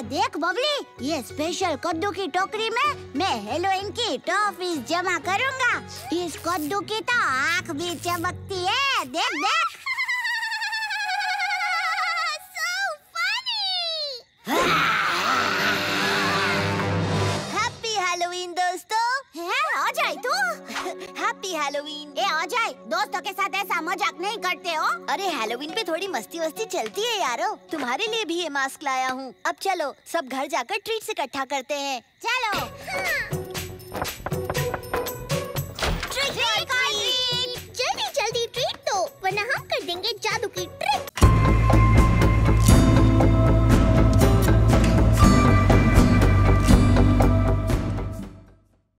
देख बबली, ये स्पेशल कद्दू की टोकरी में मैं हेलोइन की टॉफीज जमा करूंगा। इस कद्दू की तो आँख भी चमकती है, देख देख। So funny! हैप्पी हैलोवीन दोस्तों। है अजय तू? Happy Halloween. ए अजय, दोस्तों के साथ ऐसा मजाक नहीं करते हो। अरे हैलोवीन पे थोड़ी मस्ती वस्ती चलती है यारो। तुम्हारे लिए भी ये मास्क लाया हूँ। अब चलो सब घर जाकर ट्रीट्स इकट्ठा करते हैं। चलो।